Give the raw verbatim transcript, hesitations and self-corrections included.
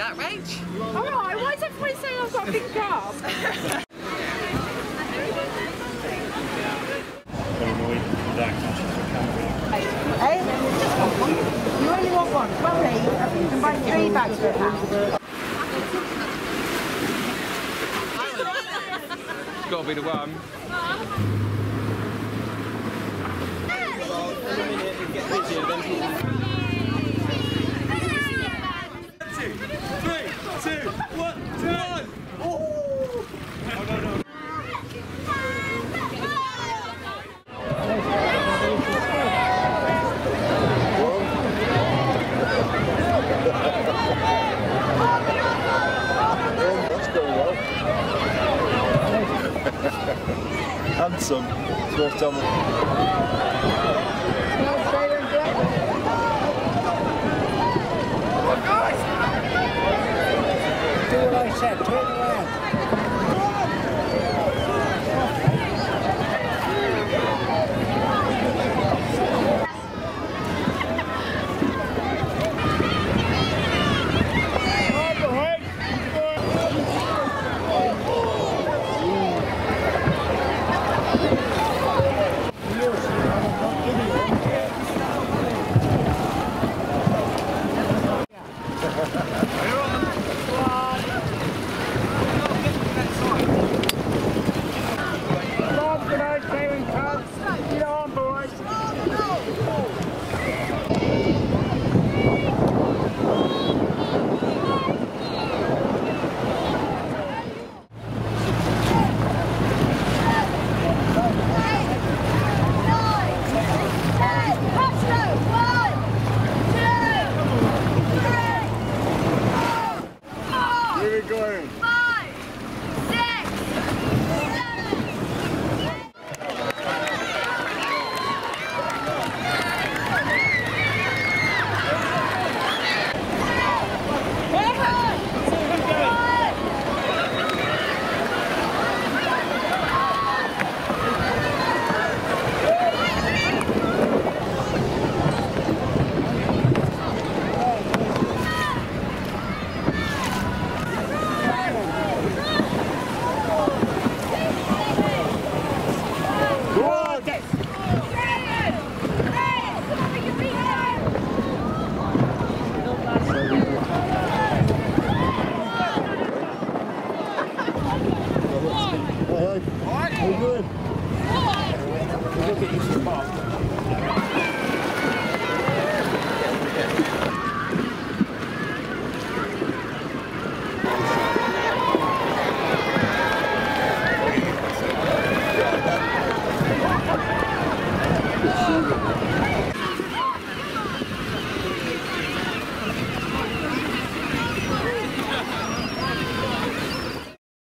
that, Rach. Alright, why is everybody saying I've got a big job? Hey, just want one. You only want one. Well, me, you can buy three bags for a pound. It's got to be the one. Two, three, two, one, two, one. Oh! No, no, no. That's going well. Handsome. It's worth telling. Do what I said, turn around. Going. Five, six, Hey, hey. How you doing? Look at you,